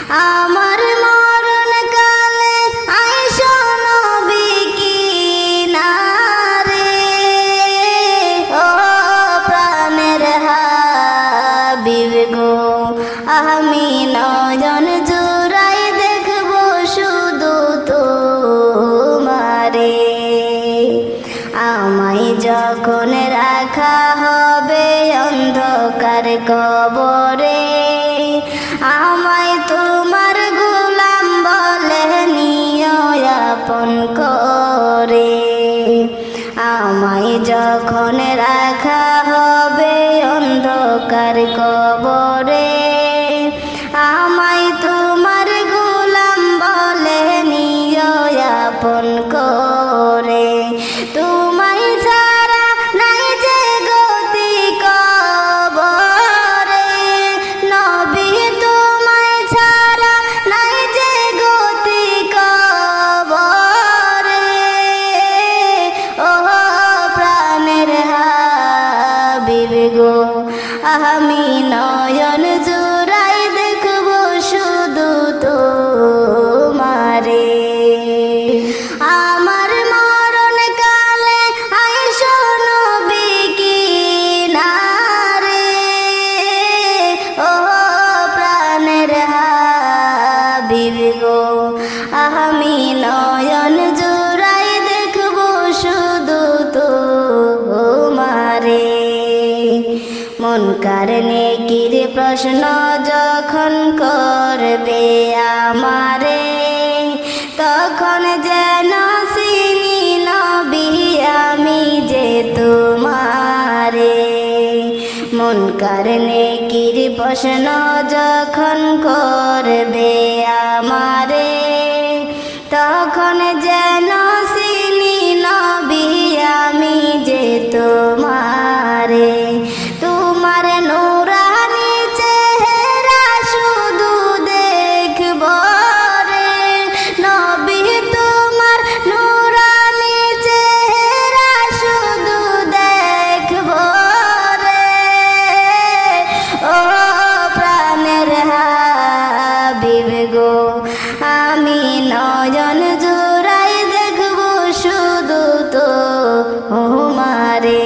আমার মরণ কালে আইসো নবী কিনারে, ও প্রাণের হাবিব গো, আমি নয়ন জুড়াই দেখব শুধু তোমারে। আমায় যখন রাখা হবে অন্ধকার কবরে, আমায় তোমার গোলাম বলে নিও আপন করে। আমায় যখন রাখা হবে অন্ধকার কবরে, আমায় তোমার গোলাম বলে নিও আপন করে। তোমায় ছাড়া নাই যে গতি কবরে, নবী তোমায় ছাড়া নাই যে গতি কবরে। ও প্রাণের হাবিব গো, আমি নয়ন জুড়াই দেখব শুধু তোমারে। আমার মরণ কালে আইসো নবী কিনারে, ও প্রাণের হাবিব গো, আমি নয়ন জুড়াই দেখব শুধু তোমারে। মুনকার নেকির প্রশ্ন যখন করবে আমারে, তখন যেন চিনি নবী আমি যে তোমারে। মুনকার নেকির প্রশ্ন যখন করবে আমারে, তখন যেন চিনি নবী আমি যে তোমারে। তোমার নূরানি চেহারা শুধু দেখব রে, নবী তোমার নূরানি চেহারা শুধু দেখব রে। ও প্রাণের হাবিব গো, আমি নয়ন জুড়াই দেখব শুধু তোমারে।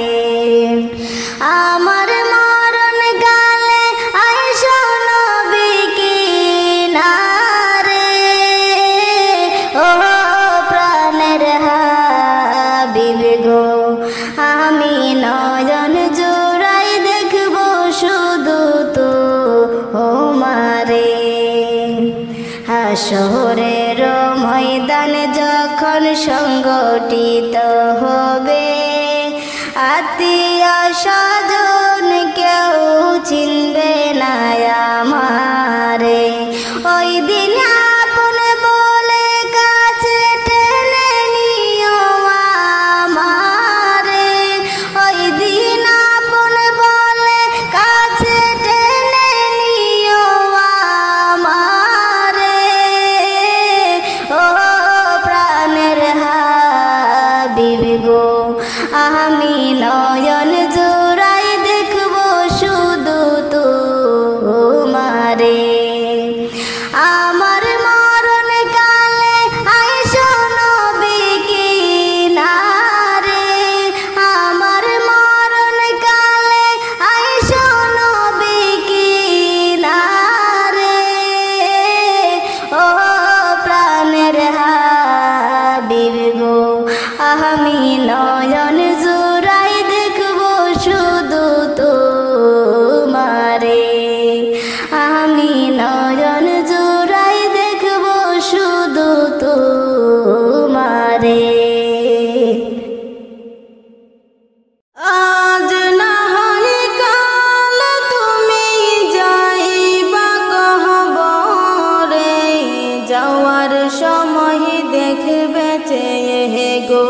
আমার মরণ কালে আইসো নবী কিনারে, ও প্রাণের হাবিব গো, আমি নয়ন জুড়াই দেখব শুধু তোমারে। হাসরের ময়দান যখন সংগঠিত হবে, আত্মীয় স্বজন কেউ চিনবে না আমারে। ওই দিন আপন বলে কাছে টেনে নিও আমারে, ওই দিন আপন বলে কাছে টেনে নিও আমারে। ও প্রাণের হাবিব গো, আমি নয়ন জুড়াই দেখব শুধু তোমারে। আমার মরণ কালে আইসো নবী কিনারে, আমার মরণ কালে আইসো নবী কিনারে। ও প্রাণের হাবিব গো, আমি নয়ন জুড়াই দেখব শুধু তোমারে। আমি নয়ন জুড়াই দেখব শুধু তোমারে। আজ না হয় কাল তুমি যাইবা কহবরে, যাওয়ার সময় দেখবে চেয়ে গো।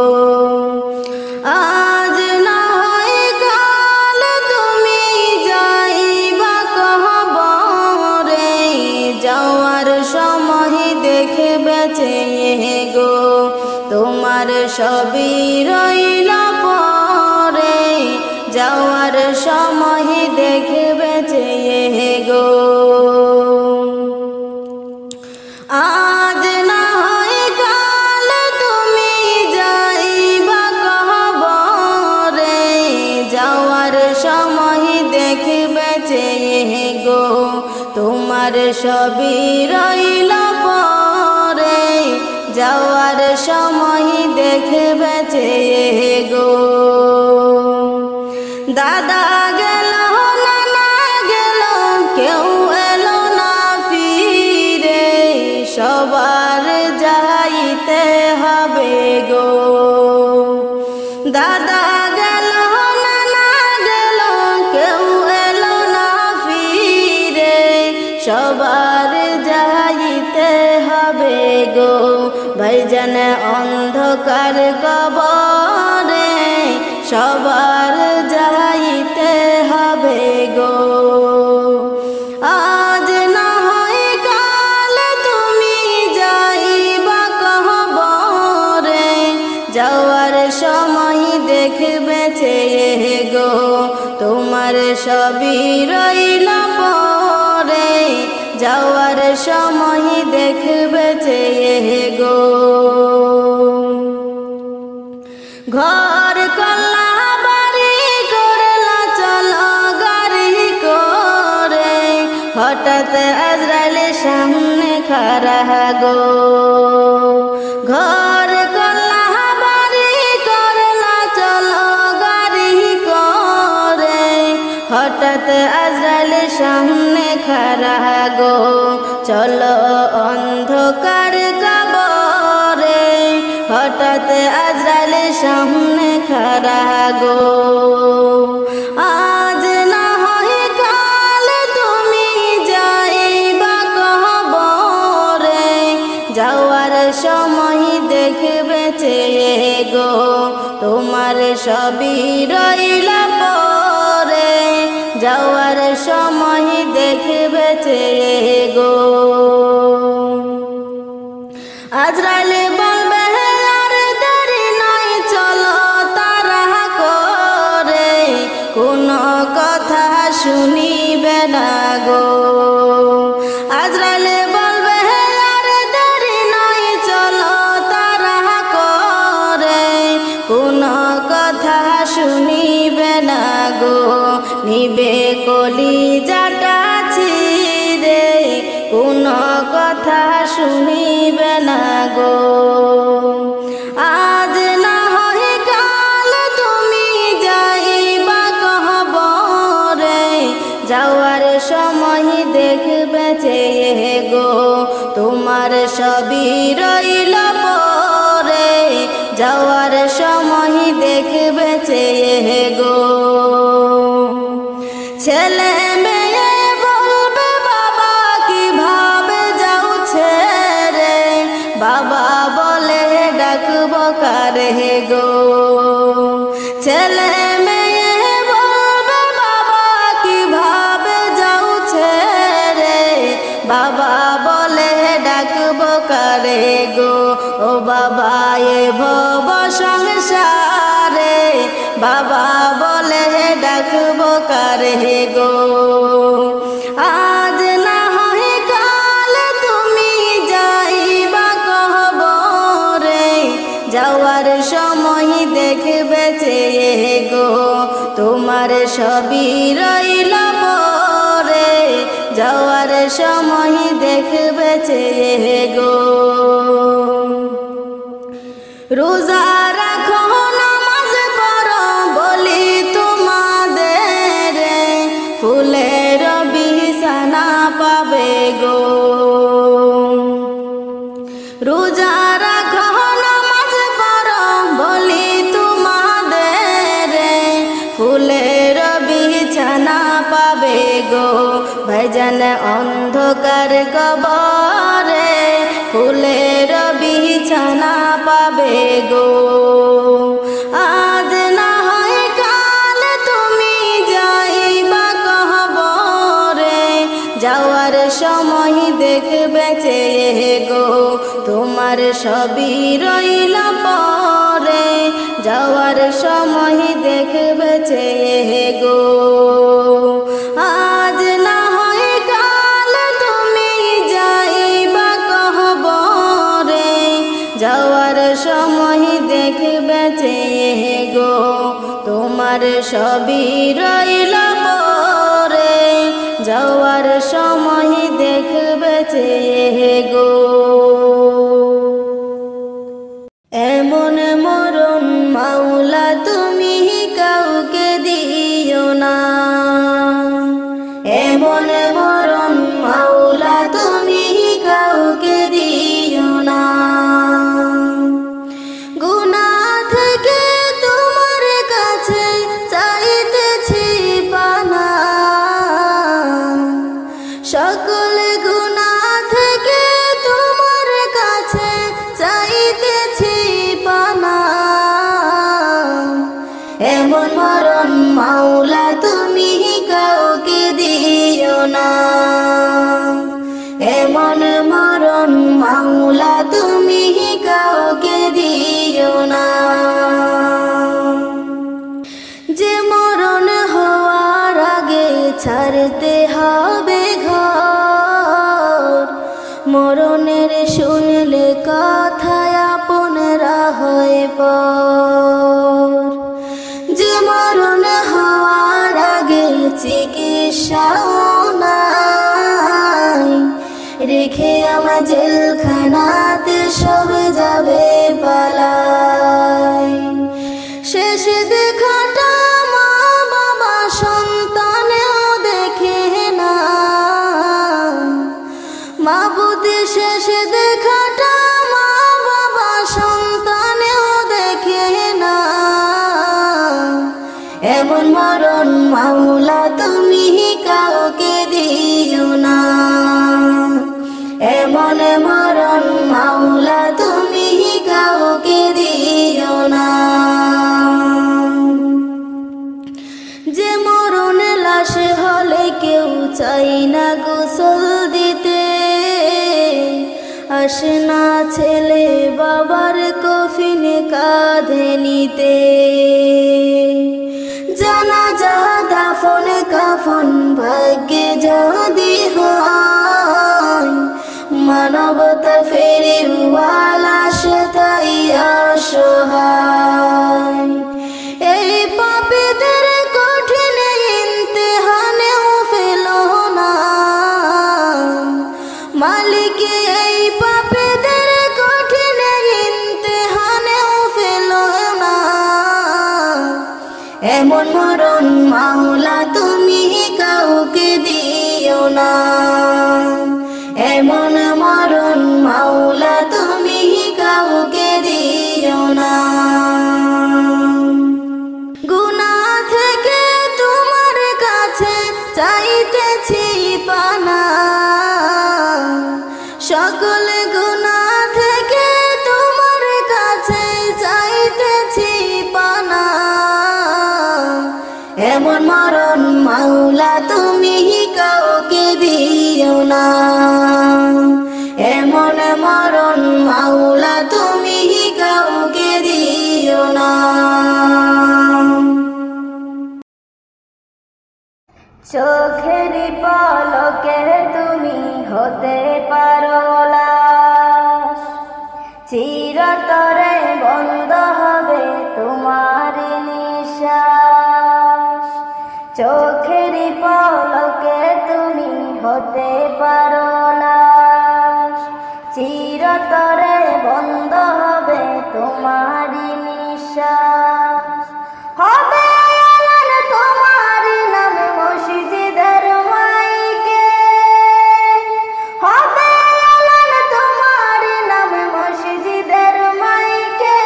আজ না হয় কাল তুমি যাইবা কহবরে, যাওয়ার সময় দেখবে চেয়ে গো। তোমার সবই রইল পরে, যাওয়ার সময় দেখবে চেয়ে গো। তোমার সবই রইল পরে, যাওয়ার সময় দেখবে চেয়ে গো। দাদা গেল নানা গেল, কেউ এলো না ফিরে, সবার যাইতে হবে গো। দাদা গেল নানা গেল, কেউ এলো না ফিরে, সবার যাইতে হবে গো। ভাইজান অন্ধকার কবরে, সবার যাইতে হবে গো। আজ না হয় কাল তুমি যাইবা কবরে, যাওয়ার সময় দেখবে চেয়ে গো। তোমার সবই রইল পরে, যাওয়ার সময় দেখবে চেয়ে গো। ঘর কল্লা বাড়ি করলা চলো গাড়ি করে, হঠাৎ আজরাইল সামনে খাড়া গো। ঘর কল্লা বাড়ি করলা চলো গাড়ি করে, হঠাৎ আজরাইল সামনে খাড়া গো। চলো অন্ধকার কবরে, হঠাৎ আজরাইল সামনে খাড়া গো। আজ না হয় কাল তুমি যাইবা কবরে, যাওয়ার সময় দেখবে চেয়ে গো। তোমার সবই রইল পরে, যাওয়ার সময় দেখবে চেয়ে গো। আজরাইল বলবে আর দেরি নয়, চলো তাড়া করে, কোনো কথা শুনিবে না গো। আজরাইল বলবে আর দেরি নয়, চলো তাড়া করে, কোনো কথা শুনিবে না গো। নিবে কলিজাটা ছিঁড়ে, কোনো কথা শুনিবে না গো। আজ না হয় কাল তুমি যাইবা কবরে, যাওয়ার সময় দেখবে চেয়ে গো। তোমার সবই রইল পরে, যাওয়ার সময় দেখবে চেয়ে গো। ছেলে মেয়ে বলবে বাবা কিভাবে যাও ছেড়ে, বাবা বলে ডাকবো কারে গো। ছেলে মেয়ে বলবে বাবা কিভাবে যাও ছেড়ে, বাবা বলে ডাকবো কারে গো। ও বাবা এ ভব সংসারে, বাবা বলে ডাকবো কারে গো। আজ না হয় কাল তুমি যাইবা কবরে, যাওয়ার সময় দেখবে চেয়ে গো। তোমার সবই রইল পরে, যাওয়ার সময় দেখবে চেয়ে গো। রোজা রাখো নামাজ পড়ো বলি তোমাদের, ফুলের বিছানা পাবে গো। রোজা রাখো নামাজ পড়ো বলি তোমাদের, ফুলের বিছানা পাবে গো। ভাইজান অন্ধকার কবরে, ফুলের বিছানা পাবে গো। আজ না হয় কাল তুমি যাইবা কবরে, যাওয়ার সময় দেখবে চেয়ে গো। তোমার সবই রইল পরে, যাওয়ার সময় দেখবে চেয়ে গো। আজ না হয় কাল তুমি যাইবা কবরে, যাওয়ার সময় দেখবে চেয়ে গো। তোমার সবই রইল পরে, যাওয়ার সময় দেখবে চেয়ে গো। এমন মরণ মাওলা তুমি কাউকে দিও না, এমন মরণ মাওলা তুমি কাউকে দিও না। গুনাহ থেকে তোমার কাছে চাইতেছি পানা, সকল গুনাহ থেকে তোমার কাছে চাইতেছি পানা। এমন মরণ মাওলা তুমি কাউকে দিও না, এমন মরণ মাওলা তুমি কাউকে দিও না। যে মরণ হওয়ার আগে ছাড়তে হবে ঘর, মরণের শুনলে কথায় আপনরা হয় পর। যে মরণ হওয়ার আগে চিকিৎসাও নাই, রেখে আমার জেলখানাতে সব যাবে পালাই। শেষ দেখাটা মা বাবা সন্তানেও দেখে না, মাবুদ শেষ দেখাটা মা বাবা সন্তানেও দেখে না। এমন মরণ মাওলা তুমি কাউকে দিও না, এমন মরণ মাওলা তুমি কাউকে দিও না। যে মরণ লাশ হলে কেউ চাই না গোসল দিতে, আসে না ছেলে বাবার কফিন কাঁধে নিতে। জানাজা দাফন কাফন ভাগ্যে যদি হয়, মানবতা ফেরিওয়ালা সে তাই অসহায়। এই পাপীদের কঠিন ইমতিহানেও ফেল না, মালিক এই পাপীদের কঠিন ইমতিহানেও ফেল না। এমন মরণ মাওলা তুমি কাউকে দিও না, এমন মরণ মাওলা তুমি কাউকে দিও না। গুনাহ থেকে তোমার কাছে চাইতেছি পানা, সকল গুনাহ থেকে তোমার কাছে চাইতেছি পানা। এমন মরণ মাওলা তুমি কাউকে দিও না, এমন মরণ মাওলা তুমি কাউকে দিও না। চোখের পলকে তুমি হতে পারো লাশ, চিরতরে বন্ধ হবে তোমার নিঃশ্বাস। চোখের পলকে তুমি হতে পারো লাশ, চিরতরে বন্ধ হবে তোমার নিঃশ্বাস। হবে এলান তোমার নামে মসজিদের মাইকে, হবে এলান তোমার নামে মসজিদের মাইকে।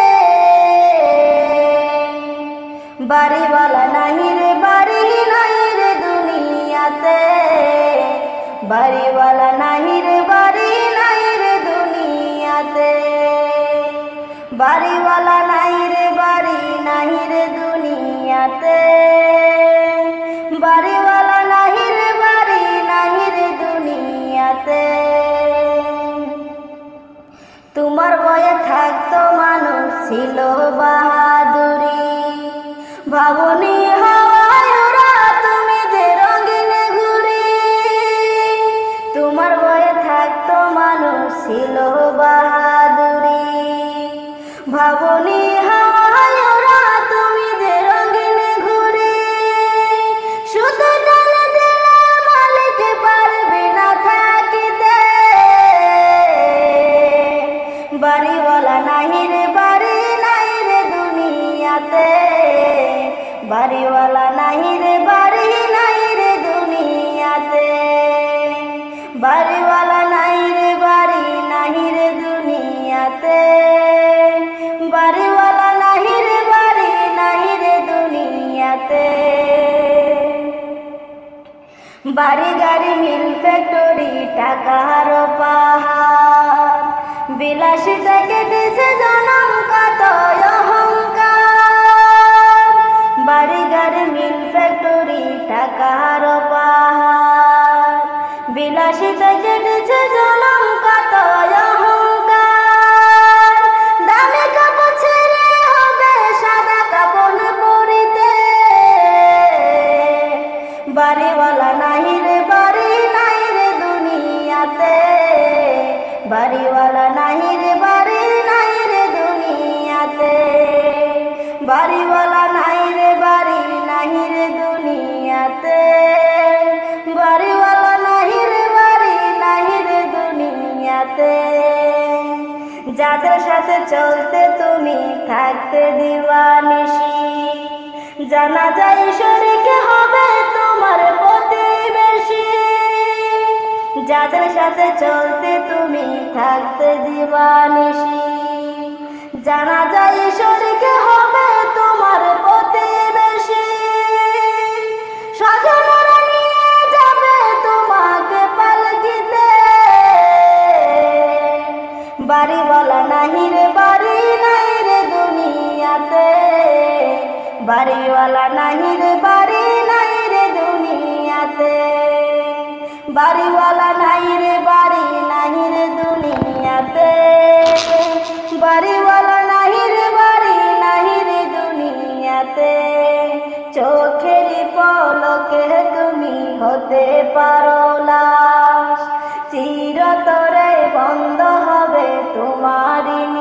বাড়িওয়ালা নাহি রে বাড়ি নাই রে দুনিয়াতে, বাড়িওয়ালা নাহি রে বাড়ি নাই রে দুনিয়াতে। বাড়িওয়ালা নাই রে বাড়ি নাই রে দুনিয়াতে, বাড়িওয়ালা নাহি রে বাড়ি নাই রে দুনিয়াতে। তোমার বয়ে থাকতো মানুষ ছিল বাহাদুরি, ভাবনি হাওয়ায় ওরা তুমি যে রঙিন ঘুরি। তোমার বয়ে থাকতো মানুষ ছিল বাহাদুরি, ভাবনি হাওয়ায় ওরা তুমি যে রঙিন ঘুরি। শুধু ডাল দিলে বাড়িওয়ালা নাহি রে বাড়ি নাই রে দুনিয়াতে, বাড়িওয়ালা নাই রে বাড়ি নাহি রে দুনিয়াতে, বাড়িওয়ালা নাহি রে বাড়ি নাহি রে দুনিয়াতে। বাড়ি গাড়ি মিল ফ্যাক্টরি টাকার পাহাড়, বিলাসিতা কেটেছে জনম কত অহংকার। বাড়ি গাড়ি মিল ফ্যাক্টরি টাকার পাহাড়, বিলাসিতা কেটেছে জনম কত অহংকার। দামি কাপড় ছেড়ে হবে সাদা কাপড় পরিতে, বাড়িওয়ালা নাহি রে বাড়ি নাই রে দুনিয়াতে, বাড়িওয়ালা নাহি রে বাড়ি নাই রে দুনিয়াতে, বাড়িওয়ালা নাই রে বাড়ি নাহি রে দুনিয়াতে, বাড়িওয়ালা নাহি রে বাড়ি নাহি রে দুনিয়াতে। যাদের সাথে চলতে তুমি থাকতে দিওয়ানিশি, জানা যায় শরীক হবে তোমার প্রতিবেশী। যাদের সাথে চলতে তুমি থাকতে দিওয়ানিশি, জানা যায় শরীক হবে তোমার প্রতিবেশী। স্বজনরা নিয়ে যাবে তোমাকে পালকিতে, বাড়িওয়ালা নাহি রে বাড়ি নাই রে দুনিয়াতে, বাড়িওয়ালা নাহি রে বাড়ি নাই রে দুনিয়াতে, বাড়িওয়ালা নাই রে বাড়ি নাহি রে দুনিয়াতে, বাড়িওয়ালা নাহি রে বাড়ি নাহি রে দুনিয়াতে। চোখের পলকে তুমি হতে পারো লাশ, চিরতরে বন্ধ হবে তোমারি